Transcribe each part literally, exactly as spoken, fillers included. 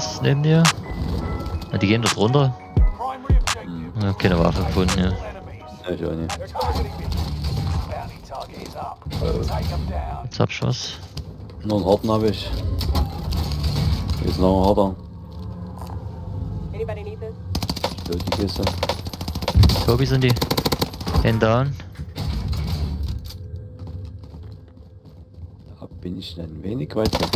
was neben dir? Ja, die gehen dort runter. Hm. Ja, keine Waffe gefunden, ja. Ja, ich auch nicht. Jetzt hab ich was. Noch einen harten habe ich. Hier ist noch ein harter. So, die Kiste. Tobi sind die. Hand down. Da bin ich ein wenig weit weg.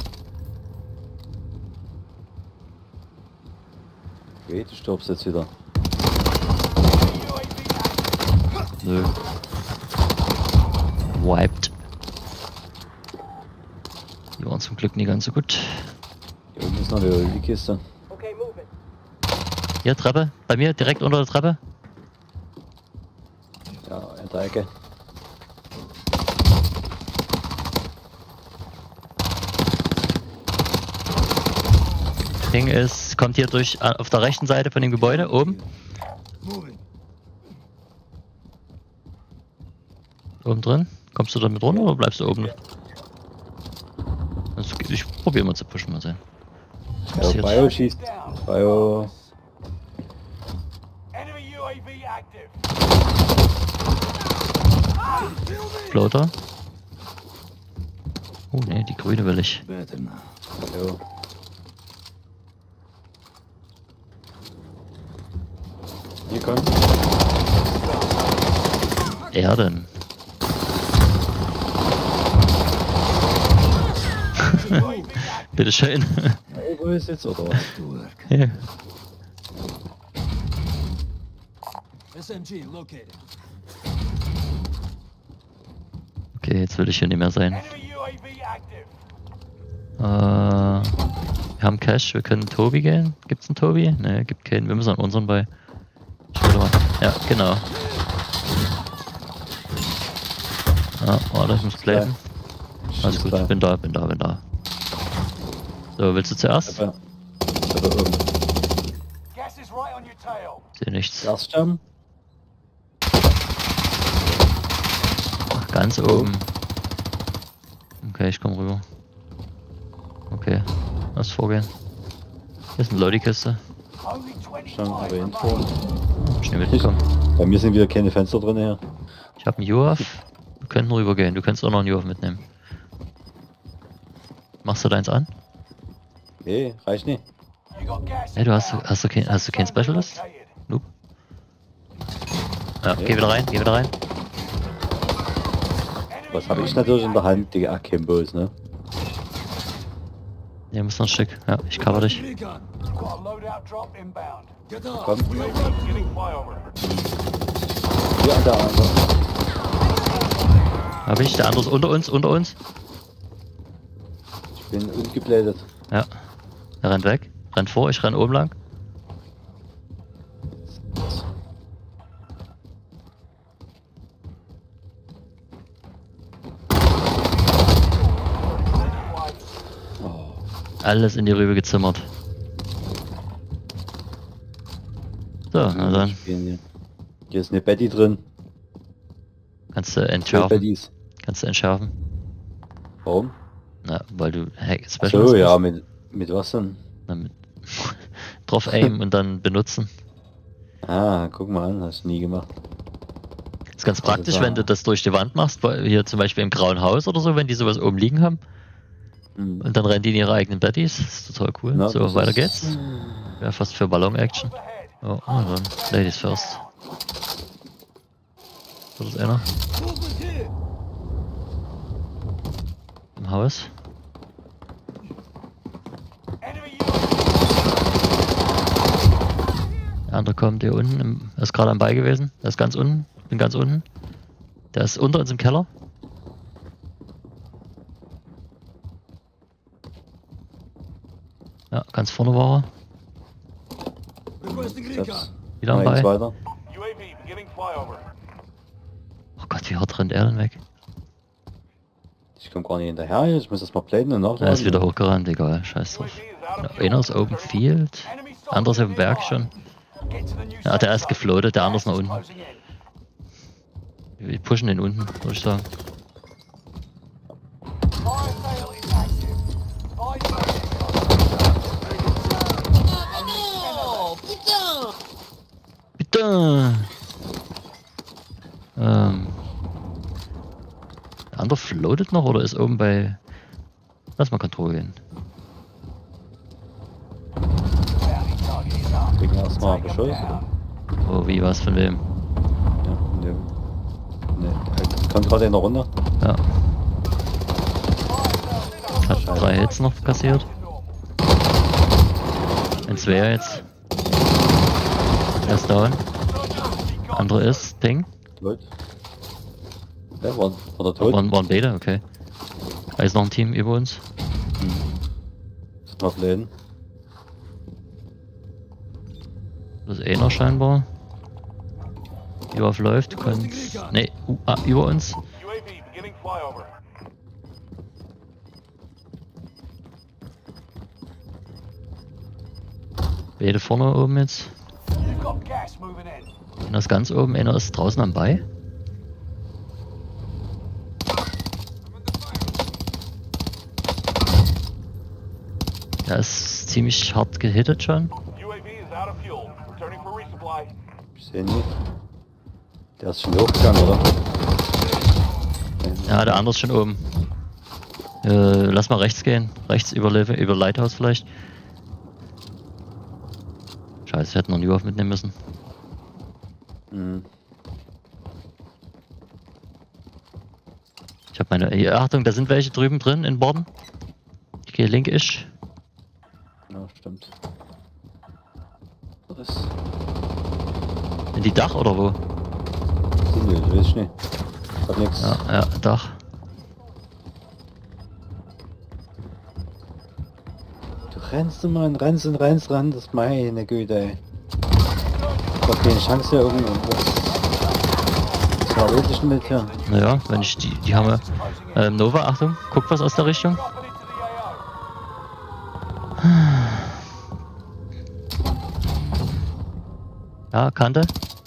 Okay, du stirbst jetzt wieder. Nö. Wiped. Die waren zum Glück nie ganz so gut. Hier unten ist noch die, die Kiste. Hier, Treppe. Bei mir, direkt unter der Treppe. Ja, in der Ecke. Ding ist, kommt hier durch äh, auf der rechten Seite von dem Gebäude, oben. Oben drin. Kommst du damit runter oder bleibst du oben? Also, ich probiere mal zu pushen, mal sehen. Was Ja, passiert? Bio schießt. Bio. Floater. Oh ne, die grüne will ich. Jo. Hier kommt. Er denn? Bitteschön. Wo ist jetzt oder was? Ja. Okay, jetzt will ich hier nicht mehr sein. Äh, wir haben Cash, wir können Tobi gehen. Gibt's einen Tobi? Ne, gibt keinen. Wir müssen an unseren bei. Ich würde mal. Ja, genau. Ah, warte, ich muss bleiben. Alles gut, ich bin da, bin da, bin da. So, willst du zuerst? Aber, aber oben. Sehe nichts. Erststern? Ach, ganz oben. Okay, ich komm rüber. Okay, lass vorgehen. Hier ist eine Lodi-Kiste. Schon, aber Info. Schnell mitbekommen. Bei mir sind wieder keine Fenster drin hier. Ich habe einen U A F. Wir könnten rübergehen. Du kannst auch noch einen U A F mitnehmen. Machst du deins an? Nee, reicht nicht. Hey, du hast, hast du kein, hast du keinen Specialist? Nope. Ja, geh wieder rein, geh wieder rein. Was habe ich natürlich in der Hand? Die Akimbos, ne? Ja, muss noch ein Stück. Ja, ich cover dich. Komm. Hier an der andere. Hab ich, der andere ist unter uns, unter uns. Ich bin ungeblädet. Ja. Er rennt weg. Rennt vor, ich renn oben lang. Alles in die Rübe gezimmert. So, na dann. Hier ist eine Betty drin. Kannst du Zwei entschärfen. Bettys. Kannst du entschärfen. Warum? Na, weil du Hack Ach Specialist so, ja, bist. mit, mit was denn? Na, mit drauf aim und dann benutzen. Ah, guck mal an, hast du nie gemacht. Ist ganz praktisch, war- wenn du das durch die Wand machst, weil hier zum Beispiel im Grauen Haus oder so, wenn die sowas oben liegen haben. Hm. Und dann rennen die in ihre eigenen Bettys. Das ist total cool. Na, so, das weiter ist- geht's. Ja, fast für Ballon-Action. Oh, oh, dann Ladies first. So, das ist einer. Im Haus. Der andere kommt hier unten. Im, er ist gerade am Ball gewesen. Der ist ganz unten. Ich bin ganz unten. Der ist unter uns im Keller. Ja, ganz vorne war er. Selbst. Wieder am Mal eins Ball. weiter. Oh Gott, wie hart rennt er denn weg? Ich komme gar nicht hinterher, ich muss das mal platen und nachladen. Er ist wieder hochgerannt, egal, scheiß drauf. Ja, einer ist Open Field, andere ist auf dem Berg schon. Ja, der ist gefloatet, der andere ist nach unten. Wir pushen den unten, würde ich sagen. Da. Ähm. Der andere floatet noch oder ist oben bei... Lass mal Kontrolle gehen. Kriegen wir erstmal Beschuss, oder? Oh, wie, was, von wem? Ja, von dem. Ne, da kommt gerade einer runter. Ja. Hat drei Hits noch kassiert. Ein Zwer jetzt. Er ist down. Andere ist Ding. Tot. Ja, war, war der tot? Waren, waren beide, okay. Da ist noch ein Team über uns. Ist noch Läden. Das ist einer scheinbar. Joaf läuft, du kannst. Ne, uh, ah, über uns. U A V beginning flyover. Beide vorne oben jetzt. You've got gas moving in. Einer ist ganz oben, einer ist draußen am Bei. Der ist ziemlich hart gehittet schon. U A V is out of fuel. Returning for resupply. Ich seh ihn nicht. Der ist schon hochgegangen, oder? Ja, der andere ist schon oben. Äh, lass mal rechts gehen. Rechts über, Le über Lighthouse vielleicht. Scheiße, wir hätten noch einen Joaf mitnehmen müssen. Mhm. Ich hab meine... Hier, Achtung, da sind welche drüben drin in Borden. Ich gehe linkisch. Ja, stimmt. Was ist? In die Dach oder wo? Sind die? Weiß ich nicht. Hab nix. Ja, ja, Dach. Du rennst immer und rennst und rennst ran, das ist meine Güte, ey. Ich hab keine Chance hier irgendwas. Was war wirklich mit hier? Naja, wenn ich die... Die haben wir... Ähm, Nova, Achtung. Guck was aus der Richtung. Dropping into the A O. Ja, Kante.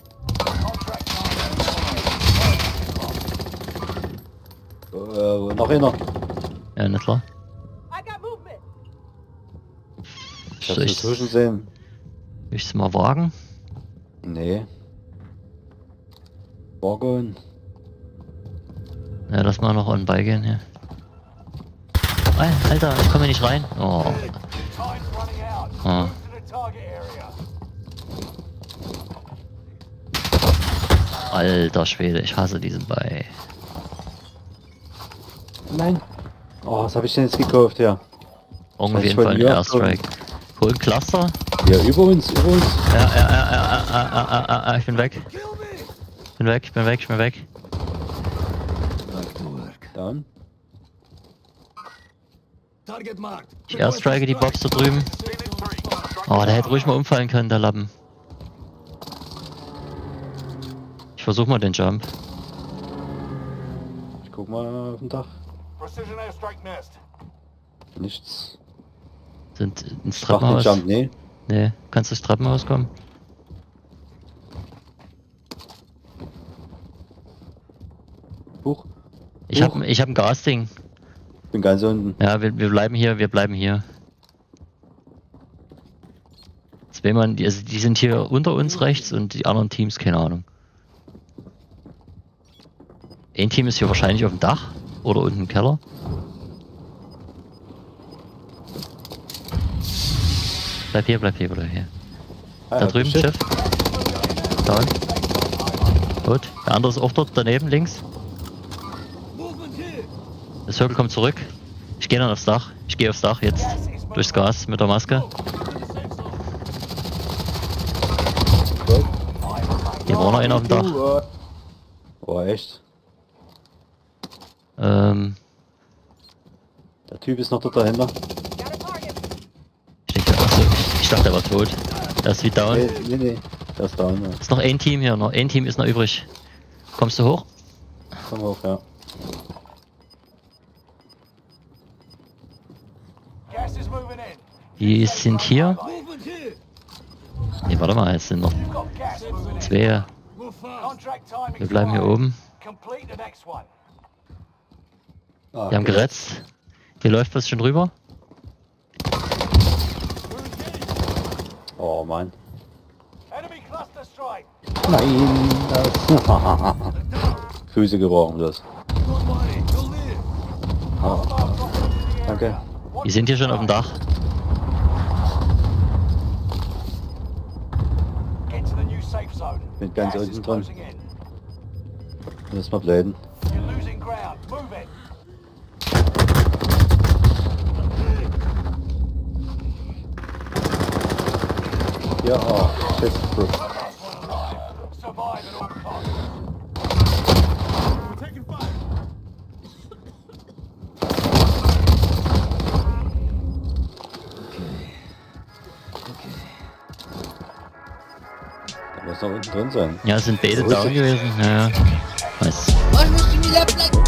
Äh, noch einer. Ja, nicht klar. I got movement. Ich hab Soll so ich zwischen sehen. es mal wagen? Nee. Borgon. Ja, lass mal noch an beigehen hier. Al- Alter, ich komme hier nicht rein. Oh. Time's running out. Ah. Move to the target area. Alter Schwede, ich hasse diesen Bei. Nein. Oh, was hab ich denn jetzt gekauft, ja? Auf Das heißt, jeden ich Fall ein wollte Airstrike. Hol ein Cluster. Ja, über uns, über uns. Ja, ja, ja, ja, ja, ja, ja, ja, ja, ich bin weg. Bin weg, ich bin weg, ich bin weg. Down. Ich airstrike die Bobs da drüben. Oh, der hätte ruhig mal umfallen können, der Lappen. Ich versuch mal den Jump. Ich guck mal auf dem Dach. Precision airstrike nest. Nichts. Sind ins Ich mach den Treppenhaus. Jump, nee. Nee, kannst du ins Treppenhaus kommen? Huch. Ich hab, ich hab ein Gasding. Ich bin ganz unten. Ja, wir, wir bleiben hier, wir bleiben hier. Zwei Mann, die, also die sind hier unter uns rechts und die anderen Teams, keine Ahnung. Ein Team ist hier wahrscheinlich auf dem Dach oder unten im Keller. Bleib hier, bleib hier, bleib hier. Ah, Da ja, drüben, Schiff. Schiff. Down. Gut. Der andere ist auch dort daneben, links. Der Circle kommt zurück. Ich gehe dann aufs Dach. Ich gehe aufs Dach jetzt. Durchs Gas mit der Maske. Gut. Hier war noch einer auf dem Dach. Uh, Oh, echt? Ähm, Der Typ ist noch dort dahinter. Got a target. ich denke, achso, ich dachte, er war tot. Er ist wie down. Nee, nee, nee. Der ist down, ja. Ist noch ein Team hier, noch ein Team ist noch übrig. Kommst du hoch? Komm hoch, ja. Gas is moving in. Die sind hier. Ne, warte mal, es sind noch You've got gas moving in. zwei. Contract timing. Wir bleiben hier oben. Complete the next one. Ah, Die haben okay. geretzt. Hier läuft was schon rüber. Oh, Mann. Enemy cluster strike. right. Nein, das. Füße gebrochen, das. Ah, danke. Die sind hier schon auf dem Dach. Get to the new safe zone. Bin ganz Gas unten is dran. closing in. Lass mal bleiben. You're losing ground. Move it. Ja, oh, shit. Gut. Survive at all costs. Da muss noch unten drin sein. Ja, es sind beide down gewesen. Ja, ja. Nice. Oh, ich muss schon wieder bleiben.